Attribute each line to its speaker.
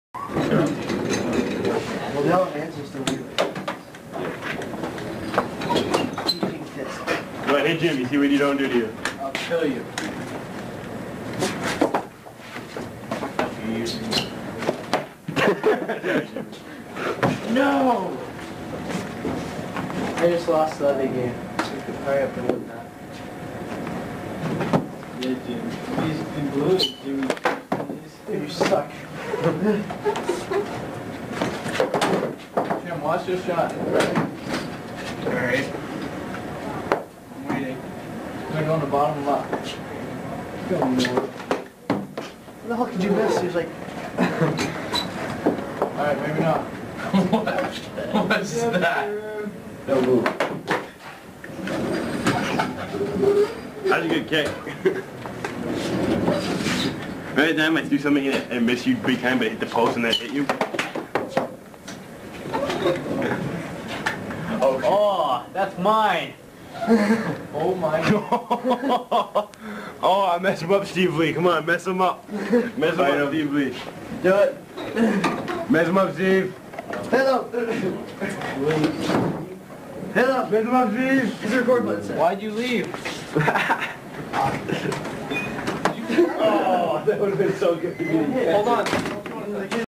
Speaker 1: Well, the elements are still weird.
Speaker 2: Go ahead, hit Jimmy, see what you don't do to you.
Speaker 1: I'll kill you. No! I just lost the other game. Hurry up and win that.
Speaker 3: Yeah, Jimmy. He's in blue, Jimmy.
Speaker 1: You suck.
Speaker 3: Jim, watch your shot.
Speaker 1: Alright.
Speaker 3: I'm waiting. Gonna go on the bottom left. Go north.
Speaker 1: What the hell could you miss? He was like...
Speaker 3: Alright, maybe not. What's that?
Speaker 1: Don't move.
Speaker 2: That's a good kick. Every time I do something and miss you big time, but hit the post and then hit you.
Speaker 3: Oh, that's mine. Oh my God.
Speaker 2: Oh, I messed him up, Steve Lee. Come on, mess him up. Mess him up, Steve Lee.
Speaker 1: Do it.
Speaker 2: Mess him up, Steve.
Speaker 1: Hit up. Hit up.
Speaker 2: Mess him up, Steve.
Speaker 1: It's a record button set.
Speaker 3: Why'd you leave?
Speaker 2: Oh, that would have been so good.
Speaker 3: Hold on.